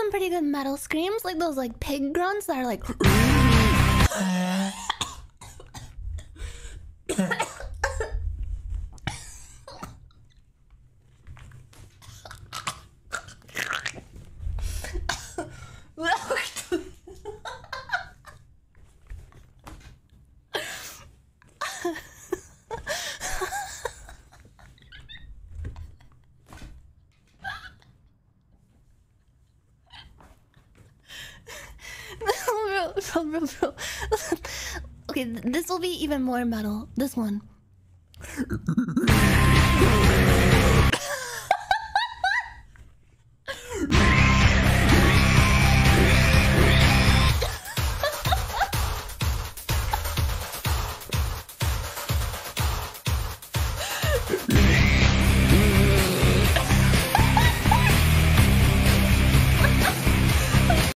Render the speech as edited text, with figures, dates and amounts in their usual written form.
some pretty good metal screams, like those like pig grunts that are like. Bro. Okay, this will be even more metal. This one.